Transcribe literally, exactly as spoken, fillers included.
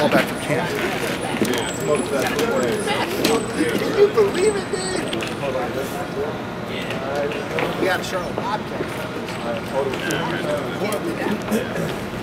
All back from camp. Can you believe it, dude? We got a Charlotte Bobcat.